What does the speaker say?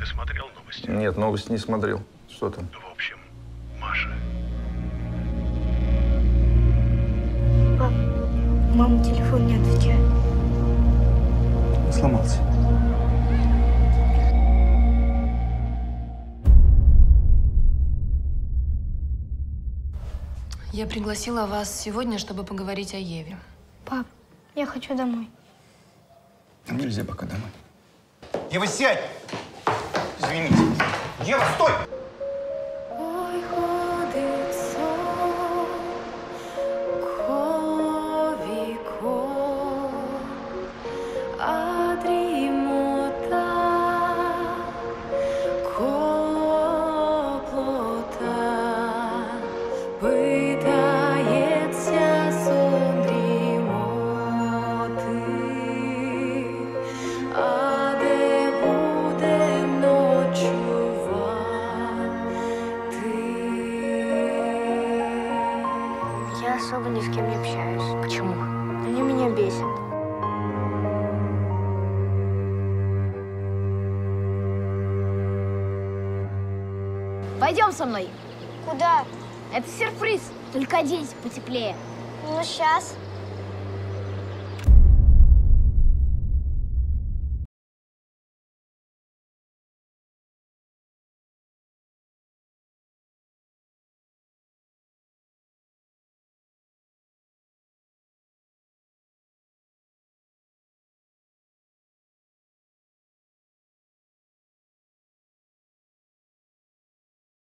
смотрел новости? Нет, новости не смотрел. Что там? В общем, Маша. Пап, мама телефон не отвечает. Сломался. Я пригласила вас сегодня, чтобы поговорить о Еве. Пап, я хочу домой. Нельзя пока домой. Ева, сядь! Извините. Ева, стой! Ой, ходить сон, ковіко, а дрімота, коплота, питається сон дрімоти, а де будем ночувати? Я особо ни с кем не общаюсь. Почему? Они меня бесят. Пойдем со мной. Куда? Это сюрприз. Только оденься потеплее. Ну, сейчас.